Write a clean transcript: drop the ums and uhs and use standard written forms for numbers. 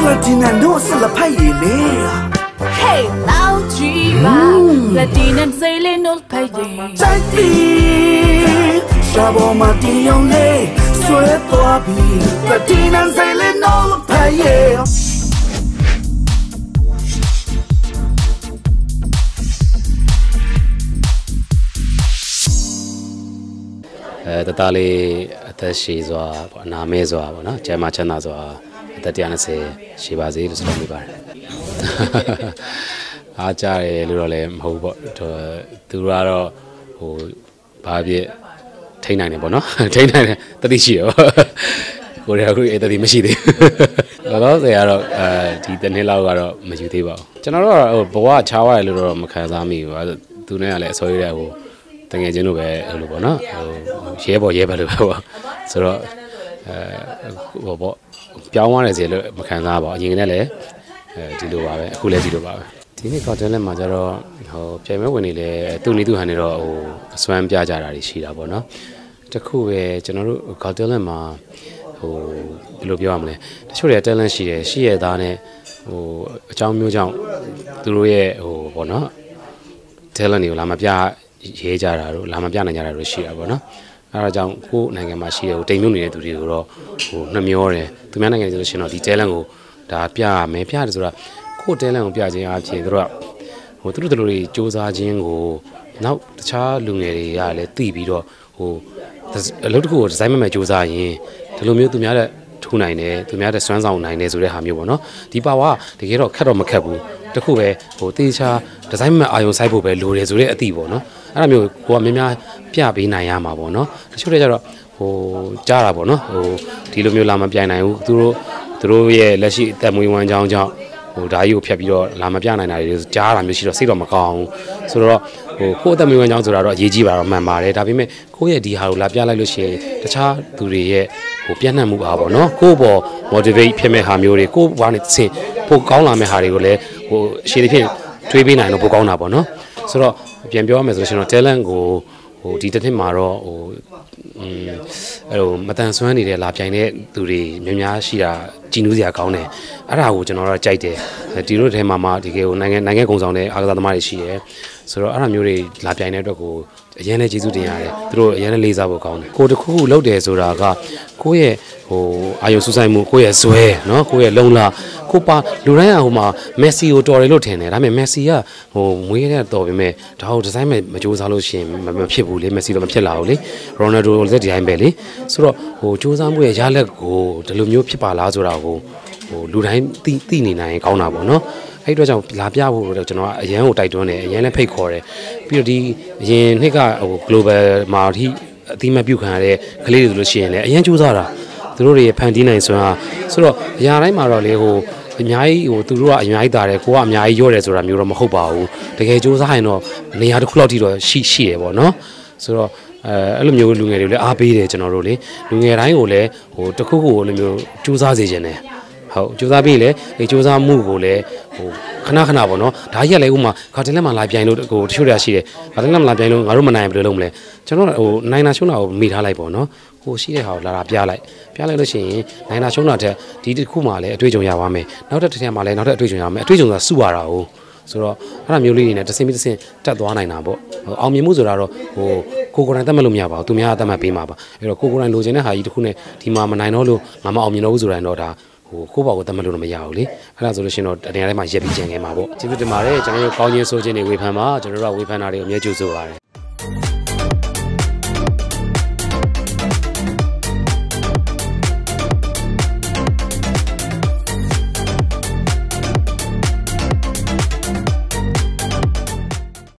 Platinum no sala pay le. Hey, now Jiva, Platinum sailing no pay. Chai Shabo Mati only, sweat to be. Platinum sailing no pay. The Tali Tashi's or Namezo, Chamachanazo, the Tianase, she was able to be bar. Achari Lurole, who to Turaro, who Babi Tainani Bono, Tainani, the issue. Who have created the machine. They are Titanilla Majutiva. General Boa Chawa Luro Makazami, Tunale, so tengah jenuh berlubang, siapa berlubang, so, piawan aja lu makan apa, yang ni le, jidu bawa, kulit jidu bawa. Ini kau jalan macam piawan ni le, tu ni tu hani ro, swam piaja dari sihara bona. Cakap jenama kau jalan mah, lu piawan le, curi jalan sihara dah ne, jam jam, tu ye bona, jalan ni lama piaja. Jara, lama piana jara Rusia, bona. Ara jang who Nagamashi, Tamuni to Rio, Namiore, to manage the detail da Pia, me Piazza, Co Telan Piazzi, who through the Josa Jingo, now the child Lunari, let Tibido, who does a lot of good Simon Josa, the Lumio to Mia 29, to Mia Swans on 9 days with Hamuano, Dipawa, the hero Caro Macabu, the Kuwe, who teacher, the Simon Ion Saibo, Lures at Tibo, no? Aramio, who are Mimia Piabi Nayama bono, Shurera, who Jara bono, who Tilumio Lama Piana, through ye, Leshi, Tamu one John John, who Dayu Piabio, Lama Piana, is Jara, Mishiro Sido Macao, so who quote them when John to Yijiba, Mamma, Tabime, Koya di how La Piala Lucia, the child to the who Piana Mugabo, no, Kobo, motivate Peme Hamuri, go one it say, Pocala Meharigole, who she depend, Twibina and Pocona bono, so. Piambio mesmo telen go dite maro matan swani de la pian de tu ri mya shi da jinu sia kaung ne ara koကျွန်တော်တော့ကြိုက်တယ်ဒီလိုထဲမှာဒီကေကိုနိုင်ငံကုံဆောင်တဲ့အားကစားသမားတွေရှိတယ်ဆိုတော့အဲ့ဒါမျိုးတွေလာပြိုင်တဲ့အတွက်ကိုအရင်နဲ့ကျေးဇူးတင်ရတယ်သူတို့အရင်နဲ့လေးစားဖို့ကောင်းတယ်ကိုတခုခုလုပ်တယ်ဆိုတာကကိုယ့်ရဲ့အာယုံစူးစိုက်မှုကိုယ့်ရဲ့ဇွဲเนาะကိုယ့်ရဲ့လုံလာကိုပါလူတိုင်းကမှာမက်ဆီကိုတော်တယ်လို့ထင်တယ်ဒါပေမဲ့မက်ဆီကမွေးတဲ့တော်ပေမဲ့ဒါကိုဒီဇိုင်းမကြိုးစားလို့ရှိရင်မဖြစ်ဘူးလေမက်ဆီတော့မဖြစ်လာဘူးလေရိုနယ်ဒိုလည်းဒီတိုင်းပဲလေဆိုတော့ကြိုးစားမှုရဲ့ရလက်ကိုဒီလိုမျိုးဖြစ်ပါလားဆိုတာကိုလူတိုင်းသိနေနိုင်ကောင်းတာပေါ့เนาะအဲ့အတွက်ကြောင့်လာပြဖို့တော့ကျွန်တော်ကအရန်ကိုတိုက်တွန်းတယ်အရန်လည်းဖိတ်ခေါ်တယ်ပြီးတော့ဒီအရင်နှစ်ကglobal မှာအထိအတိမပြုတ်ခံရတဲ့ကလေးတွေဆိုလို့ရှိရင်လည်းအရန်ကြိုးစားတာသူတို့တွေဖန်တီးနိုင်စွမ်းဆိုတော့အရာတိုင်းမှာတော့လေအများကြီးသူတို့ကအများကြီးတာတယ်ကိုကအများကြီးရော့တယ်ဆိုတာမျိုးတော့မဟုတ်ပါဘူးတကယ်ကြိုးစားရင်တော့နေရာတစ်ခုလောက်ထိတော့ရှိတယ်ပေါ့နော်ဆိုတော့အဲ့လိုမျိုးလူငယ်တွေလည်းအားပေးတယ်ကျွန်တော်တို့လေလူငယ်တိုင်းကိုလည်းတခုခုလိုမျိုးကြိုးစားစေချင်တယ်ဟုတ်ကြိုးစားပြီးလေကြိုးစားမှုကိုလည်းခဏပေါ့နော်ဒါကြီးကလည်းဥမာခါတလဲမှလာပြိုင်လို့တချို့တည်းရှိတယ်ခါတလဲမှလာပြိုင်လို့ငါတို့မနိုင်ဘယ်လိုလုပ်မလဲကျွန်တော်နိုင်တာရှုံးတာကိုမိထားလိုက်ပေါ့နော်ရှိတဲ့ဟာကိုလာပြလိုက်လို့ရှိရင်နိုင်တာရှုံးတာတဲ့ဒီတစ်ခုမှလည်းအတွေ့အကြုံရပါမယ်နောက်တစ်ထပ်မှလည်းနောက်ထပ်အတွေ့အကြုံရမယ်အတွေ့အကြုံဆိုတာစုရတာ哦ဆိုတော့အဲ့ဒါမျိုးလေးတွေနဲ့တစ်စင်းပြီးတစ်စင်းတက်သွားနိုင်တာပေါ့အောင်မြင်မှုဆိုတာတော့ကိုယ်တိုင်တတ်မှတ်လို့မရပါဘူးသူများကတတ်မှတ်ပေးမှာပါအဲ့တော့ကိုယ်တိုင်လိုချင်တဲ့ဟာကြီးတစ်ခုနဲ့ဒီမှာမနိုင်တော့လို့ငါမအောင်မြင်တော့ဘူးဆိုရင်တော့ဒါကိုယ့်ဘာကိုတတ်မှတ်လို့မရဘူးလေအဲ့ဒါဆိုလို့ရှိရင်တော့တကယ်တိုင်းမှာရက်ပြီးကျန်ခဲ့မှာပေါ့ကျေးဇူးတင်ပါတယ်ကျွန်တော်တို့ကောင်းချင်းဆိုခြင်းတွေဝေဖန်ပါကျွန်တော်တို့ကဝေဖန်တာတွေကိုအမြဲကြိုးဆိုပါတယ်